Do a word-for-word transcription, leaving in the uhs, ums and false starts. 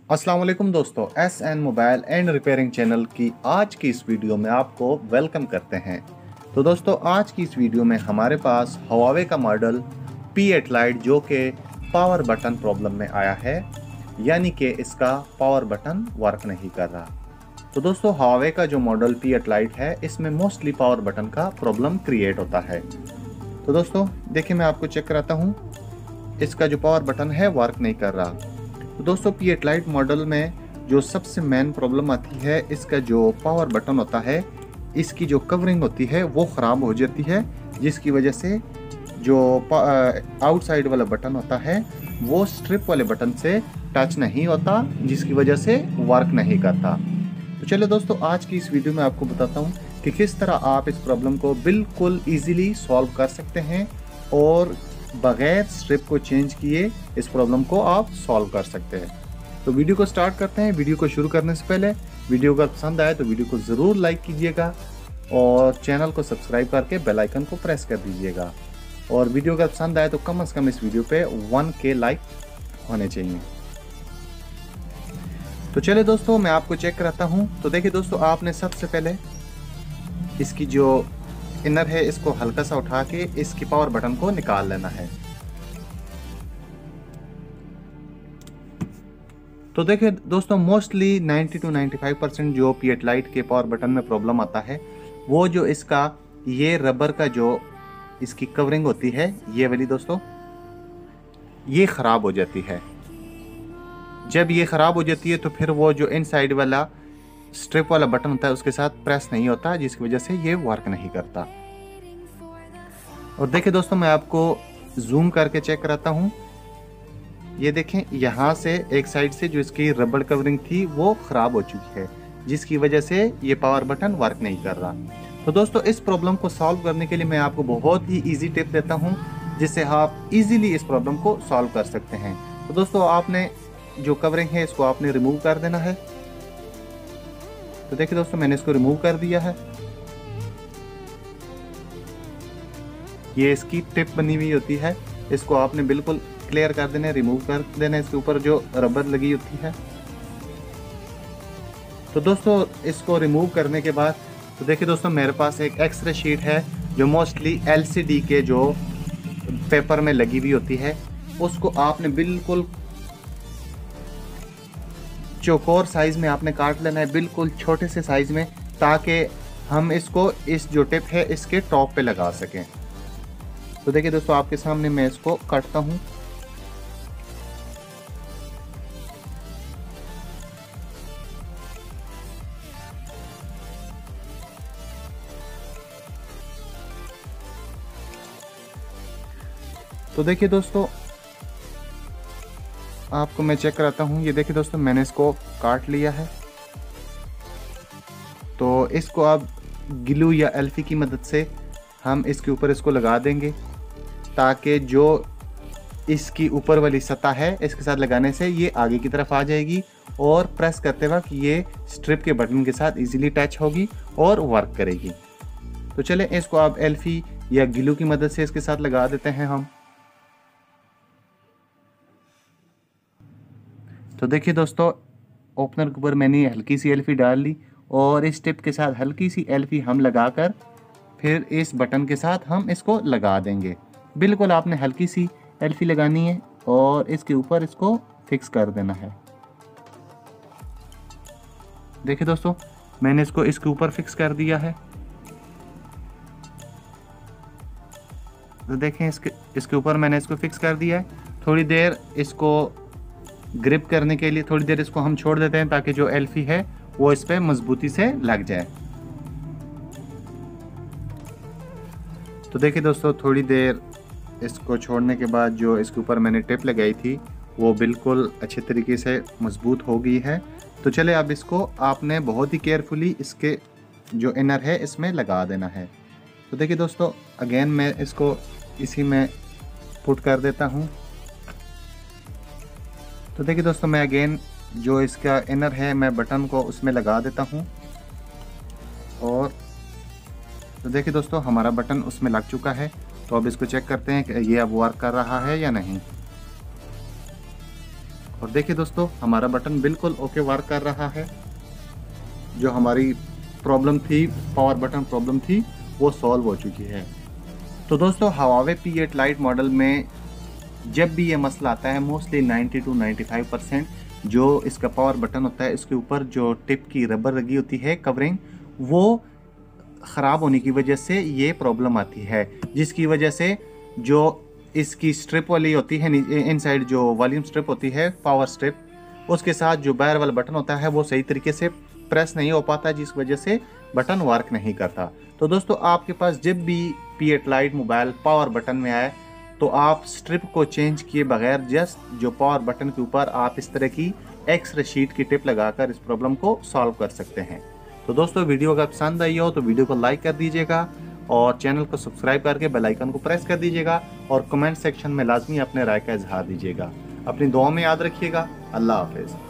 अस्सलाम वालेकुम दोस्तों, S N mobile and repairing channel की आज की इस वीडियो में आपको वेलकम करते हैं। तो दोस्तों, आज की इस वीडियो में हमारे पास हवावे का मॉडल पी एट लाइट जो कि पावर बटन प्रॉब्लम में आया है, यानी कि इसका पावर बटन वर्क नहीं कर रहा। तो दोस्तों, हवावे का जो मॉडल पी एट लाइट है, इसमें मोस्टली पावर बटन का प्रॉब्लम क्रिएट होता है। तो दोस्तों देखिए, मैं आपको चेक कराता हूँ। इसका जो पावर बटन है वर्क नहीं कर रहा। तो दोस्तों, पी एट लाइट मॉडल में जो सबसे मेन प्रॉब्लम आती है, इसका जो पावर बटन होता है, इसकी जो कवरिंग होती है वो ख़राब हो जाती है, जिसकी वजह से जो आउटसाइड वाला बटन होता है वो स्ट्रिप वाले बटन से टच नहीं होता, जिसकी वजह से वर्क नहीं करता। तो चलिए दोस्तों, आज की इस वीडियो में आपको बताता हूँ कि किस तरह आप इस प्रॉब्लम को बिल्कुल ईजीली सॉल्व कर सकते हैं और बगैर स्ट्रिप को चेंज किए इस प्रॉब्लम को आप सॉल्व कर सकते हैं। तो वीडियो को स्टार्ट करते हैं। वीडियो को शुरू करने से पहले वीडियो अगर पसंद आए तो वीडियो को ज़रूर लाइक कीजिएगा और चैनल को सब्सक्राइब करके बेल आइकन को प्रेस कर दीजिएगा। और वीडियो अगर पसंद आए तो कम से कम इस वीडियो पे वन के लाइक होने चाहिए। तो चलिए दोस्तों, मैं आपको चेक कराता हूँ। तो देखिए दोस्तों, आपने सबसे पहले इसकी जो इनर है इसको हल्का सा उठा के इसकी पावर बटन को निकाल लेना है। तो देखिए दोस्तों, mostly ninety two ninety five percent जो पी एट लाइट के पावर बटन में प्रॉब्लम आता है, वो जो इसका ये रबर का जो इसकी कवरिंग होती है, ये वाली दोस्तों, ये ख़राब हो जाती है। जब ये ख़राब हो जाती है तो फिर वो जो इनसाइड वाला स्ट्रिप वाला बटन होता है उसके साथ प्रेस नहीं होता, जिसकी वजह से ये वर्क नहीं करता। और देखिए दोस्तों, मैं आपको जूम करके चेक कराता हूँ। ये देखें, यहाँ से एक साइड से जो इसकी रबड़ कवरिंग थी वो ख़राब हो चुकी है, जिसकी वजह से ये पावर बटन वर्क नहीं कर रहा। तो दोस्तों, इस प्रॉब्लम को सॉल्व करने के लिए मैं आपको बहुत ही ईजी टिप देता हूँ, जिससे आप इजीली इस प्रॉब्लम को सॉल्व कर सकते हैं। तो दोस्तों, आपने जो कवरिंग है इसको आपने रिमूव कर देना है। तो देखिए दोस्तों, मैंने इसको रिमूव कर दिया है। ये इसकी टिप बनी हुई होती है, इसको आपने बिल्कुल क्लियर कर देना है, रिमूव कर देना है। इसके ऊपर जो रबर लगी होती है। तो दोस्तों, इसको रिमूव करने के बाद तो देखिए दोस्तों, मेरे पास एक एक्सरे शीट है जो मोस्टली एल सी डी के जो पेपर में लगी हुई होती है, उसको आपने बिल्कुल चौकोर साइज में आपने काट लेना है, बिल्कुल छोटे से साइज में, ताकि हम इसको इस जो टिप है इसके टॉप पे लगा सकें। तो देखिए दोस्तों, आपके सामने मैं इसको काटता हूं। तो देखिए दोस्तों, आपको मैं चेक कराता हूँ। ये देखिए दोस्तों, मैंने इसको काट लिया है। तो इसको आप ग्लू या एल्फी की मदद से हम इसके ऊपर इसको लगा देंगे, ताकि जो इसकी ऊपर वाली सतह है इसके साथ लगाने से ये आगे की तरफ आ जाएगी और प्रेस करते वक्त ये स्ट्रिप के बटन के साथ इजीली टच होगी और वर्क करेगी। तो चलें, इसको आप एल्फी या ग्लू की मदद से इसके साथ लगा देते हैं हम। तो देखिए दोस्तों, ओपनर के ऊपर मैंने हल्की सी एल्फी डाल ली और इस टिप के साथ हल्की सी एल्फी हम लगाकर फिर इस बटन के साथ हम इसको लगा देंगे। बिल्कुल आपने हल्की सी एल्फी लगानी है और इसके ऊपर इसको फिक्स कर देना है। देखिए दोस्तों, मैंने इसको इसके ऊपर फिक्स कर दिया है। तो देखें, इसके इसके ऊपर मैंने इसको फिक्स कर दिया है। थोड़ी देर इसको ग्रिप करने के लिए थोड़ी देर इसको हम छोड़ देते हैं, ताकि जो एल्फी है वो इस पे मजबूती से लग जाए। तो देखिए दोस्तों, थोड़ी देर इसको छोड़ने के बाद जो इसके ऊपर मैंने टेप लगाई थी वो बिल्कुल अच्छे तरीके से मजबूत हो गई है। तो चले, अब इसको आपने बहुत ही केयरफुली इसके जो इनर है इसमें लगा देना है। तो देखिए दोस्तों, अगेन मैं इसको इसी में पुट कर देता हूँ। तो देखिए दोस्तों, मैं अगेन जो इसका इनर है मैं बटन को उसमें लगा देता हूँ। और तो देखिए दोस्तों, हमारा बटन उसमें लग चुका है। तो अब इसको चेक करते हैं कि ये अब वर्क कर रहा है या नहीं। और देखिए दोस्तों, हमारा बटन बिल्कुल ओके वर्क कर रहा है। जो हमारी प्रॉब्लम थी, पावर बटन प्रॉब्लम थी, वो सॉल्व हो चुकी है। तो दोस्तों, Huawei P eight Lite model में जब भी ये मसला आता है, mostly ninety two ninety five percent जो इसका पावर बटन होता है, इसके ऊपर जो टिप की रबर लगी होती है कवरिंग, वो ख़राब होने की वजह से ये प्रॉब्लम आती है, जिसकी वजह से जो इसकी स्ट्रिप वाली होती है, इनसाइड जो वॉल्यूम स्ट्रिप होती है, पावर स्ट्रिप, उसके साथ जो बाहर वाला बटन होता है वो सही तरीके से प्रेस नहीं हो पाता, जिस वजह से बटन वर्क नहीं करता। तो दोस्तों, आपके पास जब भी P eight Lite mobile power button में आए तो आप स्ट्रिप को चेंज किए बगैर जस्ट जो पावर बटन के ऊपर आप इस तरह की एक्सरे शीट की टिप लगाकर इस प्रॉब्लम को सॉल्व कर सकते हैं। तो दोस्तों, वीडियो अगर पसंद आई हो तो वीडियो को लाइक कर दीजिएगा और चैनल को सब्सक्राइब करके बेल आइकन को प्रेस कर दीजिएगा और कमेंट सेक्शन में लाजमी अपने राय का इजहार दीजिएगा। अपनी दुआ में याद रखिएगा। अल्लाह हाफिज़।